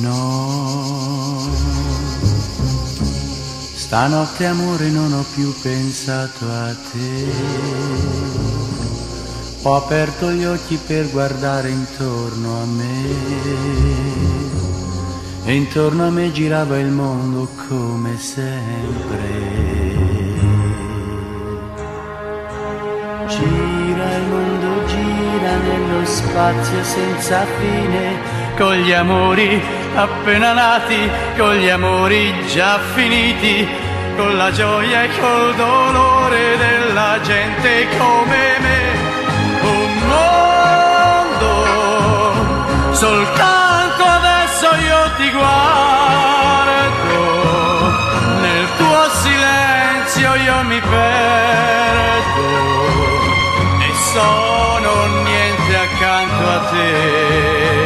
No, stanotte amore non ho più pensato a te. Ho aperto gli occhi per guardare intorno a me e intorno a me girava il mondo come sempre. Gira il mondo, gira nello spazio senza fine, con gli amori appena nati, con gli amori già finiti, con la gioia e col dolore della gente come me. Un mondo, soltanto adesso io ti guardo, nel tuo silenzio io mi perdo e sono niente accanto a te.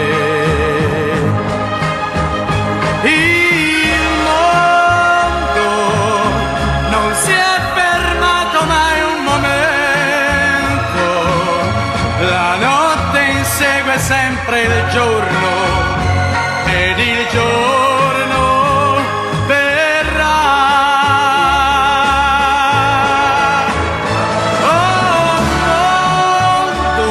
Il mondo non si è fermato mai un momento, la notte insegue sempre il giorno ed il giorno verrà. Oh mondo,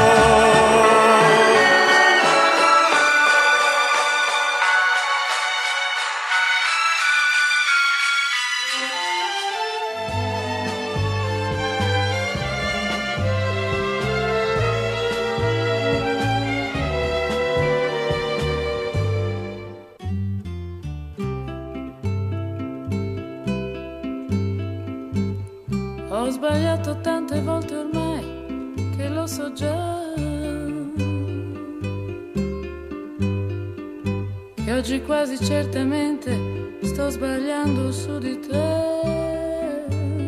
ho sbagliato tante volte ormai che lo so già, che oggi quasi certamente sto sbagliando su di te.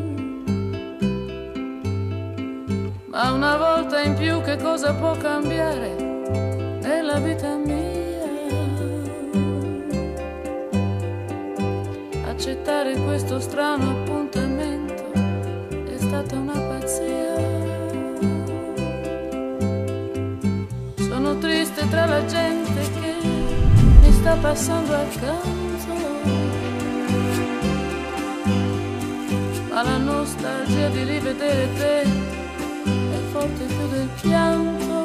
Ma una volta in più che cosa può cambiare nella vita mia? Accettare questo strano appuntamento è stata una pazzia. Sono triste tra la gente che mi sta passando accanto, ma la nostalgia di rivedere te è forte più del pianto.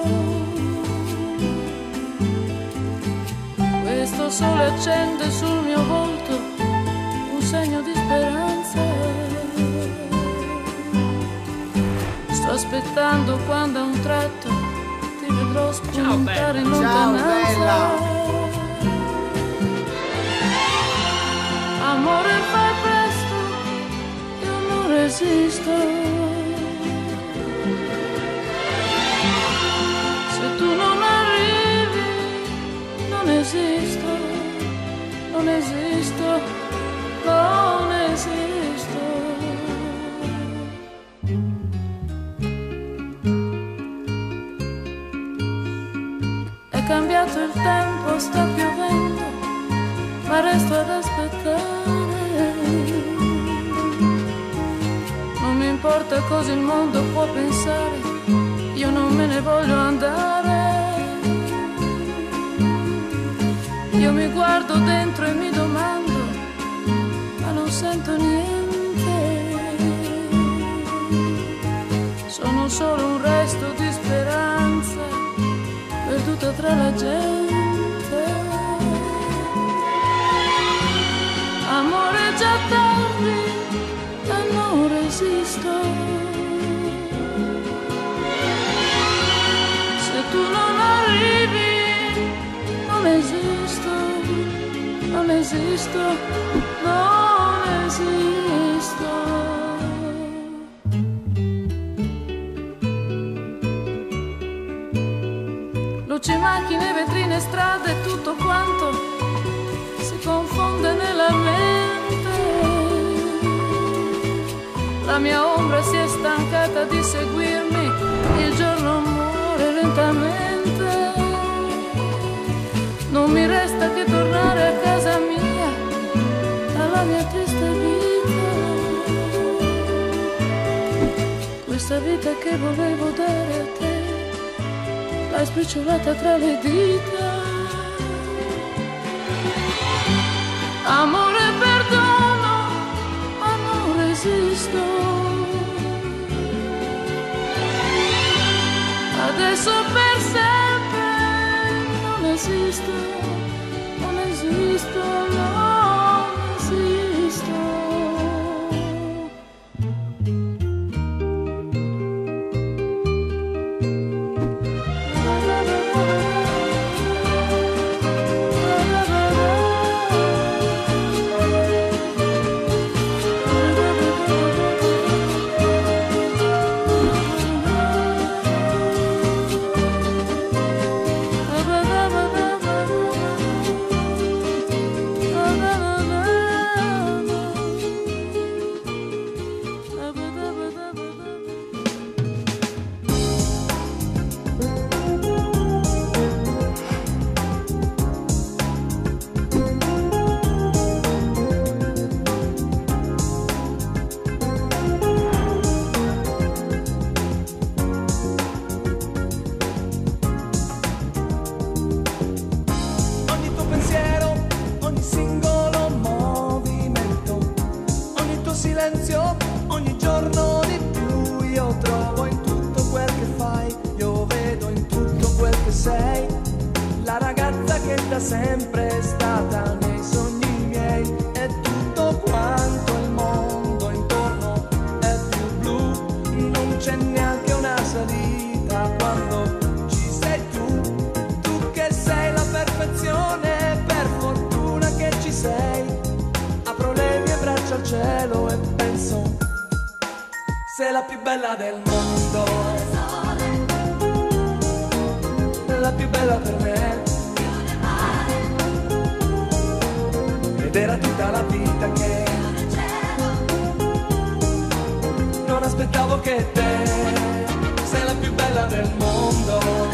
Questo sole accende sul mio volto un segno di speranza. Sto aspettando quando a un tratto ti vedrò spuntare in lontananza. Amore, fai presto, io non resisto. Se tu non arrivi, non esisto, non esisto, non esisto. È cambiato il tempo, sta piovendo, ma resto ad aspettare. Non mi importa cosa il mondo può pensare, io non me ne voglio andare. Io mi guardo dentro e mi domando, ma non sento niente. Sono solo un resto di speranza perduta tra la gente. Amore, già tardi, ma non resisto. Se tu non arrivi, non esisto, non esisto, non esisto. Luci, macchine, vetrine, strade, tutto quanto si confonde nella mente. La mia ombra si è stancata di seguirmi, il giorno muore lentamente. Non mi resta che tornare a casa mia, alla mia triste vita. Questa vita che volevo dare a te, l'hai spicciolata tra le dita. amore perdono, amore esisto. Adesso per sempre non esisto, non esisto, non esisto. Ogni giorno di più io trovo in tutto quel che fai, io vedo in tutto quel che sei, la ragazza che da sempre è stata nei sogni miei, e tutto quanto il mondo intorno è più blu, non c'è neanche una salita quando ci sei tu che sei la perfezione, per fortuna che ci sei, apro le mie braccia al cielo e penso sei la più bella del mondo, la più bella per me, ed era tutta la vita che non aspettavo che te sei la più bella del mondo.